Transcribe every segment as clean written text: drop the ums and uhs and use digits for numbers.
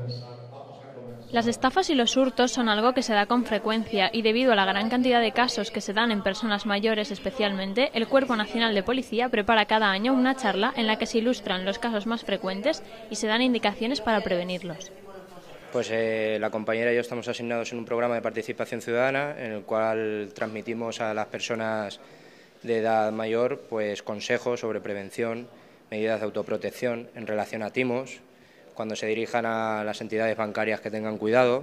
Las estafas y los hurtos son algo que se da con frecuencia y debido a la gran cantidad de casos que se dan en personas mayores especialmente, el Cuerpo Nacional de Policía prepara cada año una charla en la que se ilustran los casos más frecuentes y se dan indicaciones para prevenirlos. Pues la compañera y yo estamos asignados en un programa de participación ciudadana en el cual transmitimos a las personas de edad mayor pues consejos sobre prevención, medidas de autoprotección en relación a timos, cuando se dirijan a las entidades bancarias que tengan cuidado.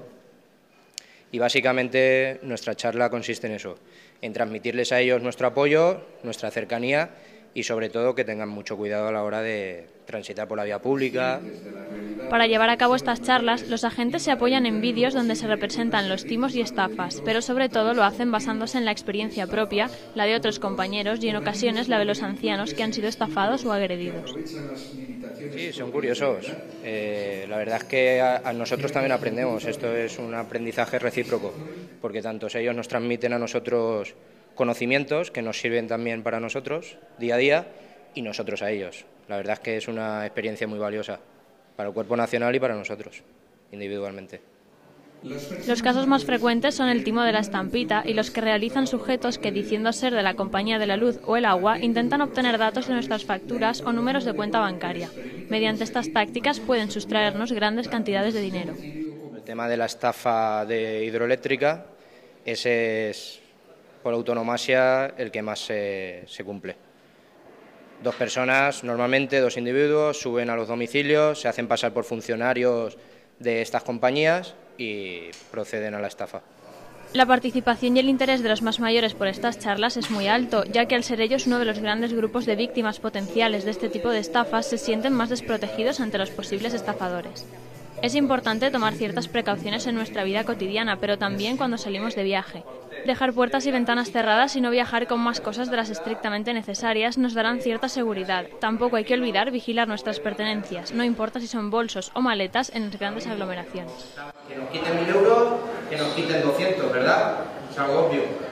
Y básicamente nuestra charla consiste en eso, en transmitirles a ellos nuestro apoyo, nuestra cercanía y sobre todo que tengan mucho cuidado a la hora de transitar por la vía pública. Para llevar a cabo estas charlas, los agentes se apoyan en vídeos donde se representan los timos y estafas, pero sobre todo lo hacen basándose en la experiencia propia, la de otros compañeros y en ocasiones la de los ancianos que han sido estafados o agredidos. Sí, son curiosos. La verdad es que a nosotros también aprendemos. Esto es un aprendizaje recíproco, porque tanto ellos nos transmiten a nosotros conocimientos que nos sirven también para nosotros día a día y nosotros a ellos. La verdad es que es una experiencia muy valiosa para el Cuerpo Nacional y para nosotros, individualmente. Los casos más frecuentes son el timo de la estampita y los que realizan sujetos que, diciendo ser de la compañía de la luz o el agua, intentan obtener datos de nuestras facturas o números de cuenta bancaria. Mediante estas tácticas pueden sustraernos grandes cantidades de dinero. El tema de la estafa de hidroeléctrica, ese es por autonomasia el que más se cumple. Dos personas, normalmente dos individuos, suben a los domicilios, se hacen pasar por funcionarios de estas compañías y proceden a la estafa. La participación y el interés de los más mayores por estas charlas es muy alto, ya que al ser ellos uno de los grandes grupos de víctimas potenciales de este tipo de estafas, se sienten más desprotegidos ante los posibles estafadores. Es importante tomar ciertas precauciones en nuestra vida cotidiana, pero también cuando salimos de viaje. Dejar puertas y ventanas cerradas y no viajar con más cosas de las estrictamente necesarias nos darán cierta seguridad. Tampoco hay que olvidar vigilar nuestras pertenencias, no importa si son bolsos o maletas en las grandes aglomeraciones. Que nos quiten 1.000 euros, que nos quiten 200, ¿verdad? Es algo obvio.